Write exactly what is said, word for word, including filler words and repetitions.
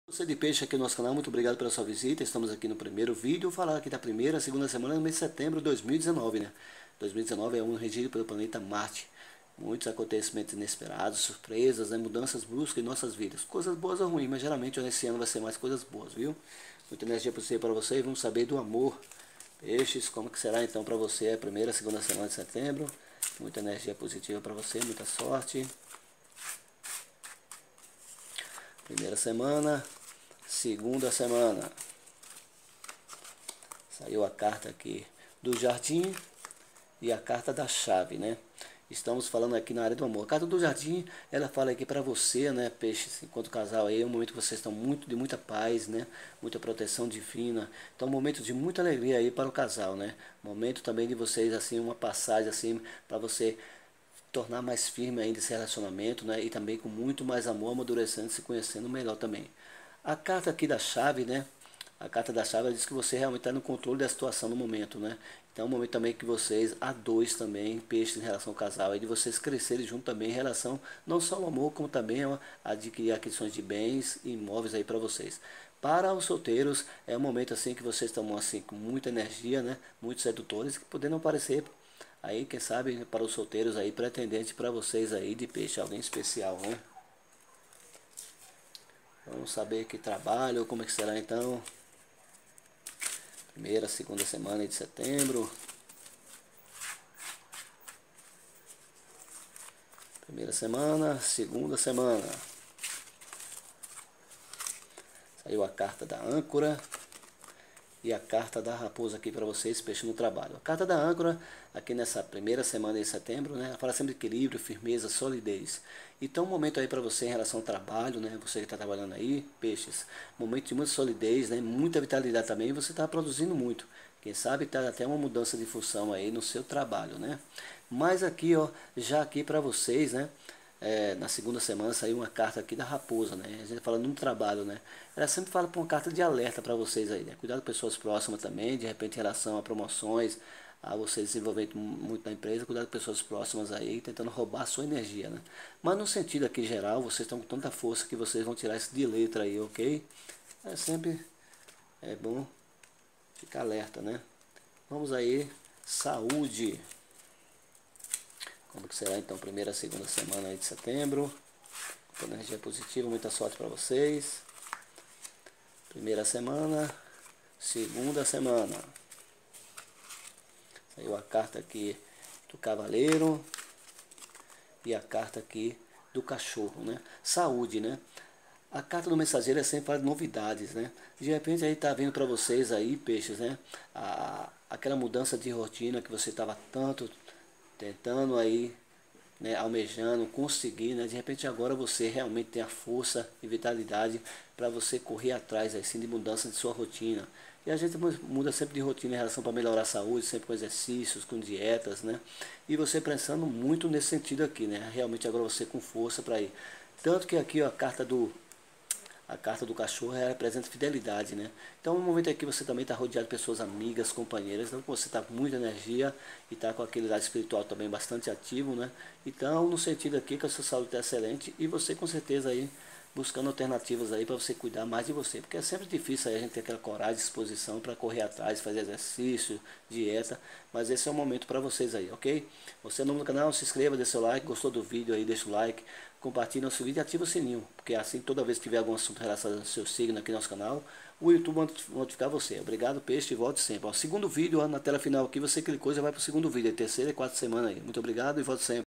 Você de peixe aqui no nosso canal, muito obrigado pela sua visita. Estamos aqui no primeiro vídeo, falar aqui da primeira, segunda semana do mês de setembro de dois mil e dezenove, né? dois mil e dezenove é um regido pelo planeta Marte. Muitos acontecimentos inesperados, surpresas, né? Mudanças bruscas em nossas vidas. Coisas boas ou ruins, mas geralmente nesse ano vai ser mais coisas boas, viu? Muita energia positiva para você e vamos saber do amor. Peixes, como que será então para você a primeira, segunda semana de setembro? Muita energia positiva para você, muita sorte. Primeira semana, segunda semana. Saiu a carta aqui do jardim e a carta da chave, né? Estamos falando aqui na área do amor. A carta do jardim, ela fala aqui para você, né, peixes, enquanto casal aí, é um momento que vocês estão muito de muita paz, né? Muita proteção divina. Então, um momento de muita alegria aí para o casal, né? Momento também de vocês assim, uma passagem assim para você tornar mais firme ainda esse relacionamento, né? E também com muito mais amor, amadurecendo, se conhecendo melhor também. A carta aqui da chave, né? A carta da chave diz que você realmente está no controle da situação no momento, né? Então é um momento também que vocês, a dois também, peixes em relação ao casal, e de vocês crescerem junto também em relação, não só ao amor, como também a adquirir aquisições de bens e imóveis aí para vocês. Para os solteiros, é um momento assim que vocês estão assim com muita energia, né? Muito sedutores, que podendo parecer aí, quem sabe, para os solteiros aí, pretendente para vocês aí de peixe, alguém especial, né? Vamos saber que trabalho, como é que será então. Primeira, segunda semana de setembro. Primeira semana, segunda semana. Saiu a carta da âncora e a carta da raposa aqui para vocês, peixe no trabalho. A carta da âncora, aqui nessa primeira semana de setembro, né, fala sempre de equilíbrio, firmeza, solidez. Então, um momento aí para você em relação ao trabalho, né, você que está trabalhando aí, peixes, momento de muita solidez, né, muita vitalidade também, você está produzindo muito. Quem sabe está até uma mudança de função aí no seu trabalho, né. Mas aqui, ó, já aqui para vocês, né, é, na segunda semana saiu uma carta aqui da raposa, né? A gente fala no trabalho, né? Ela sempre fala com uma carta de alerta para vocês aí, né? Cuidado com pessoas próximas também, de repente em relação a promoções, a você desenvolver muito na empresa, cuidado com pessoas próximas aí, tentando roubar a sua energia, né? Mas no sentido aqui geral, vocês estão com tanta força que vocês vão tirar isso de letra aí, ok? É sempre é bom ficar alerta, né? Vamos aí, saúde. Como que será então primeira, segunda semana aí de setembro? Com energia positiva, muita sorte para vocês. Primeira semana, segunda semana. Saiu a carta aqui do cavaleiro e a carta aqui do cachorro, né? Saúde, né? A carta do mensageiro é sempre para novidades, né? De repente aí tá vindo para vocês aí, peixes, né? A, aquela mudança de rotina que você estava tanto tentando aí, né, almejando, conseguir, né, de repente agora você realmente tem a força e vitalidade para você correr atrás assim, de mudança de sua rotina. E a gente muda sempre de rotina em relação para melhorar a saúde, sempre com exercícios, com dietas, né? E você pensando muito nesse sentido aqui, né? Realmente agora você com força para ir. Tanto que aqui ó, a carta do a carta do cachorro representa fidelidade, né? Então, no momento aqui você também está rodeado de pessoas amigas, companheiras, então você está com muita energia e está com aquele lado espiritual também bastante ativo, né? Então, no sentido aqui que a sua saúde está excelente e você com certeza aí buscando alternativas aí para você cuidar mais de você, porque é sempre difícil aí a gente ter aquela coragem, disposição para correr atrás, fazer exercício, dieta, mas esse é o momento para vocês aí, ok? Você é novo no canal, se inscreva, dê seu like, gostou do vídeo aí, deixa o like, compartilhe nosso vídeo e ativa o sininho, porque assim toda vez que tiver algum assunto relacionado ao seu signo aqui no nosso canal, o YouTube vai notificar você. Obrigado, peixe, e volte sempre. Ó, segundo vídeo, ó, na tela final aqui, você clicou e já vai para o segundo vídeo, é terceira e quarta semana aí. Muito obrigado e volte sempre.